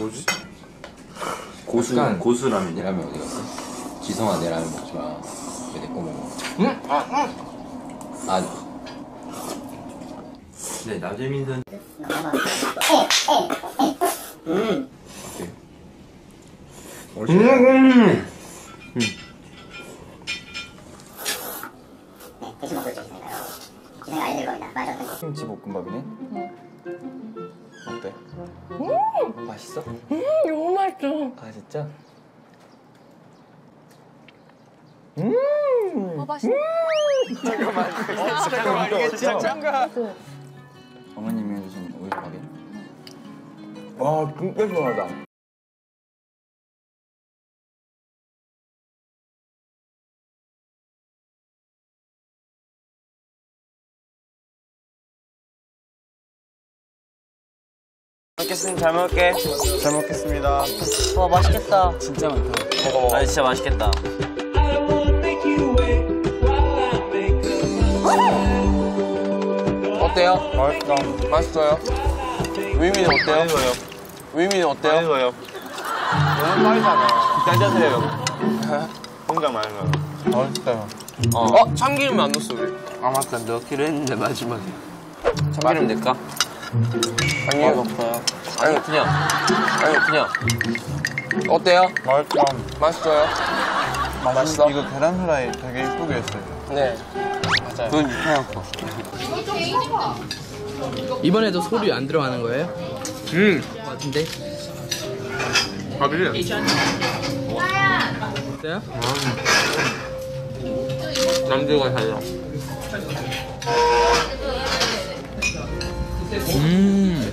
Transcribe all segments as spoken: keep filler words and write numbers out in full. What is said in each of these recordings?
뭐지? 고수, 약간 고수라면이야? 내 라면 어디 갔어? 지성아 내 라면 먹지 마. 왜 내 거 먹어? 응? 아 네, 나재민선. 음. 음. 음. 대신 먹을 수 있으니까요. 기생이 알려드릴 겁니다. 맞아. 김치볶음밥이네? 응. 어때? 음. 맛있어? 음, 너무 맛있어. 아 진짜? 음. 어 맛있어. 음. 잠깐만. 어, 잠깐만. 이게 진짜 짱가. 어머님이 해주신 오이소박이. 와, 진짜 시원하다. 먹겠습니다. 잘 먹을게. 잘 먹겠습니다. 와 맛있겠다. 진짜 많다. 먹어 먹어. 아 진짜 맛있겠다. 어때요? 맛있다. 맛있어요? 위민이 어때요? 맛있어요. 위민이 어때요? 맛있어요. 너무 빠르잖아. 짜자세요. 혼자 많이 넣어요. 맛있어요. 어. 어? 참기름 안 넣었어 우리. 아 맞다. 넣기로 했는데 마지막에. 참기름 넣을까? 아니요. 없어요. 아니 그냥 아니 그냥 어때요? 맛있다. 맛있어요? 맛있어? 이거 계란 후라이 되게 예쁘게 했어요. 네. 맞아요. 그건 이상한 거. 이번에도 소류 안 들어가는 거예요? 음. 같은데? 밥이. 어때요? 남들과 달라. 음.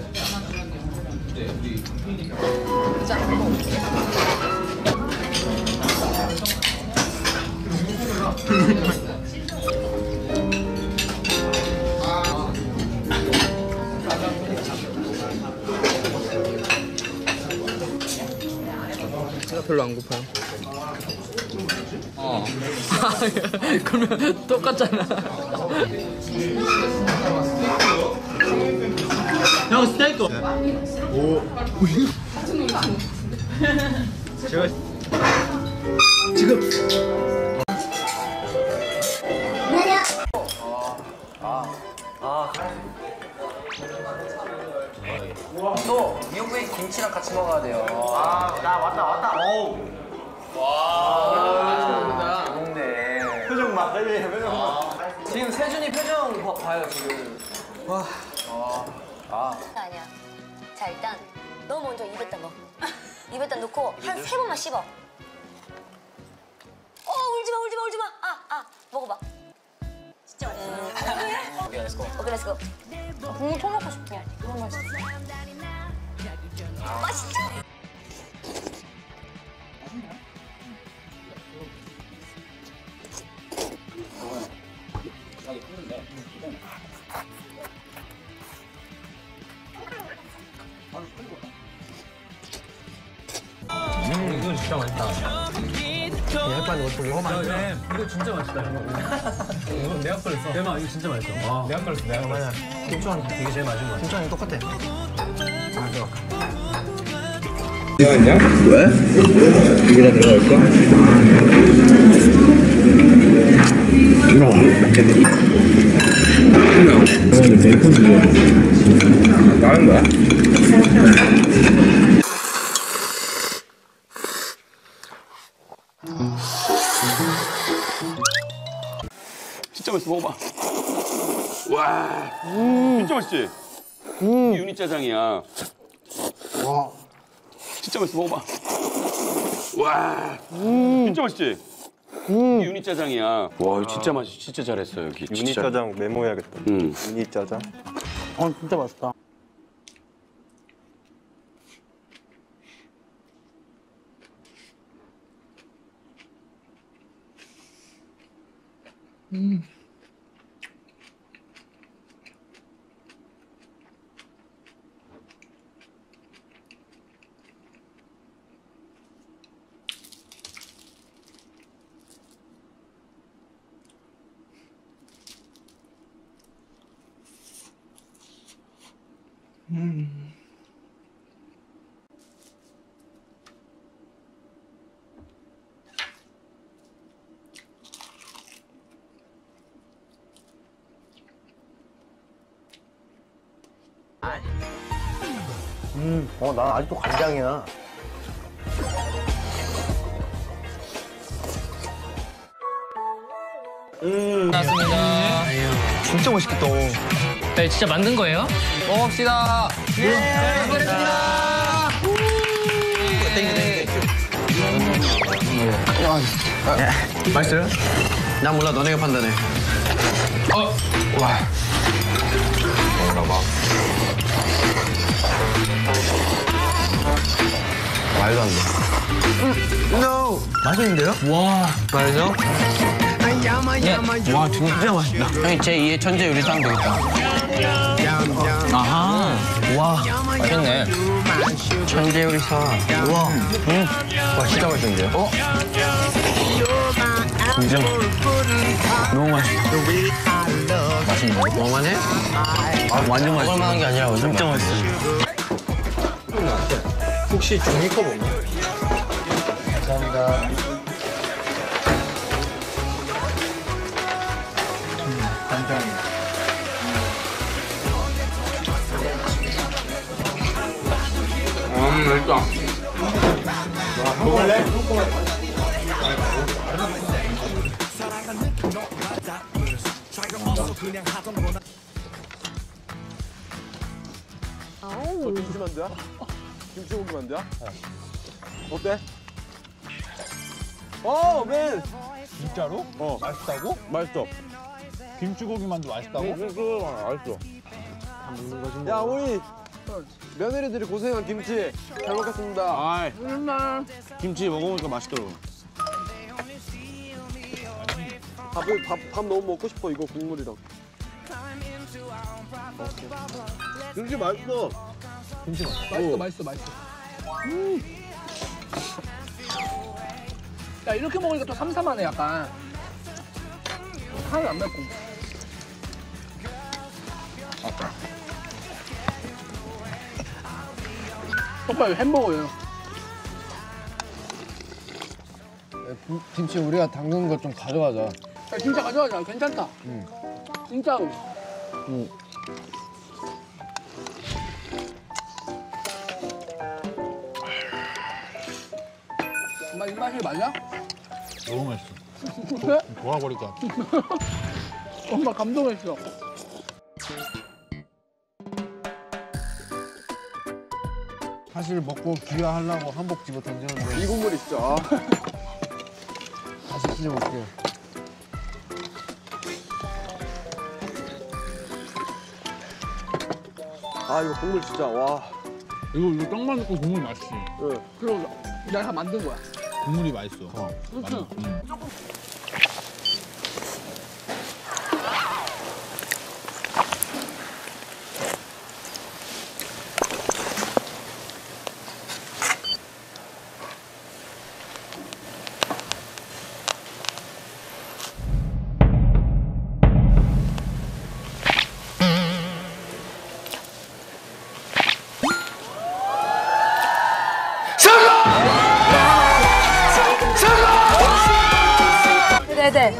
제가 별로 안 고파요. 어. 그러면 똑같잖아. 형 스테이크. 오. 제가 지금. 또 미역국에 김치랑 같이 먹어야 돼요. 아 나 왔다 왔다. 어우. 와. 먹네. 표정 막 빨리 표정 막. 지금 세준이 표정 봐, 봐요 지금. 와. 아. 아. 아니야. 자 일단 너 먼저 입에다 넣어. 입에다 넣고 한 세 번만 씹어. 어 울지 마 울지 마 울지 마. 아 아 먹어봐. 진짜 맛있어. 오케이 렛츠고. 오케이 렛츠고. 국물 쳐먹고 싶어. 너무 맛있어. 맛있죠? 음, 이거 진짜 맛있다. 약간 이거 좀 이거 맛있다. 이거 진짜 맛있다. 이거 내가 끓였어. 대박 이거 진짜 맛있어. 와. 내가 끓였어. 내가 끓였어. 김치랑 되게 제일 맛있는 거 같아. 김치랑 똑같아. 맞아. 들어갔냐? 왜? 이게 다 들어갈까? 그냥 베이컨 들어. 다른 거야? 진짜 맛있어 먹어봐. 와. 음. 진짜 맛있지? 음. 유니 짜장이야. 와. 진짜 맛있어 먹어봐. 와. 음. 진짜 맛있지? 음. 유니 짜장이야. 와 진짜 맛있 진짜 잘했어 여기. 유니 짜장 메모해야겠다. 응. 유니 짜장. 어 진짜 맛있다. 음. 음. 음, 어, 난 아직도 간장이야. 나왔습니다. 진짜 맛있겠다. 네, 진짜 만든 거예요? 먹읍시다. 예, 맛있어요? 난 몰라, 너네가 판단해. 어. 와. 먹어봐. 말도 안 돼. No! 맛있는데요? 와. 말죠? 와, 진짜 맛있다. 형이 제이의 천재 요리사랑 되겠다. 아하. 와. 맛있네. 천재 요리사. 우와. 음. 와, 진짜 맛있는데요? 어? 진짜 너무 맛있다. 맛있네. 먹을만해? 아, 완전 맛있어. 먹을만한 게 아니라 진짜 맛있어. 혹시 종이컵 없나? 감사합니다. 음, 간장이. 음, 맛있다. 먹을래? 김치 만두야? 김치고기 만두야? 어때? 어, 맨! 진짜로? 어. 맛있다고? 맛있어. 김치고기 만두 맛있다고? 맛있어. 야, 우리 며느리들이 고생한 김치 잘 먹겠습니다. 아, 김치 먹어보니까 맛있더라고. 밥, 밥, 밥 너무 먹고 싶어, 이거 국물이랑. 김치 맛있어. 김치 맛있어. 맛있어, 맛있어, 맛있어. 음. 야, 이렇게 먹으니까 또 삼삼하네, 약간. 하나도 안 맵고. 오빠 이거 햄버거예요. 김치 우리가 담근 거 좀 가져가자. 야, 진짜 가져가자. 괜찮다. 응. 진짜로. 응. 엄마 이 맛이 맞아? 너무 맛있어. 그래? 돌아버릴 것 같아. 엄마 감동했어. 사실 먹고 귀화하려고 한복 집어 던지는데 이 국물이 진짜. 아. 다시 찢어볼게요. 아, 이거 국물 진짜, 와. 이거 이거 떡만 넣고 국물 맛있지. 네. 그럼 내가 다 만든 거야. 국물이 맛있어. 그렇지? 응. 네네.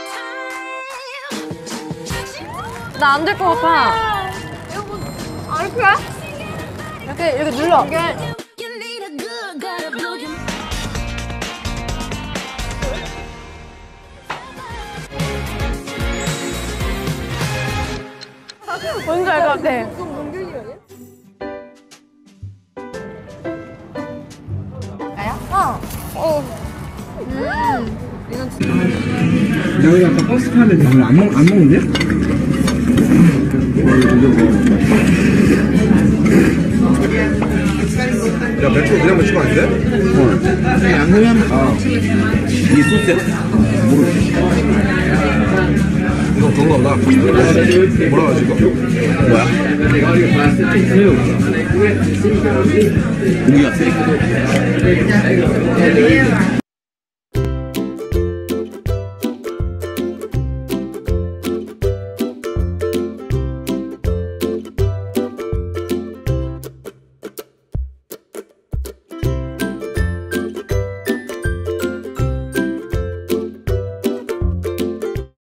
나 안 될 것 같아. 아, 이렇게? 이렇게, 이렇게 눌러. 이게. 뭔지 알 것 같아. 나야? 어. 어. 음. 나 우리 아까 버스 타는데 오늘 안, 먹, 안 먹는데? 야, 맥주 그냥 마시면 안 돼? 어. 양념이 한 아. 이게 소스야. 모르겠어. 이거 그런 거 없나? 뭐라 하지, 이거? 뭐야? 고기야.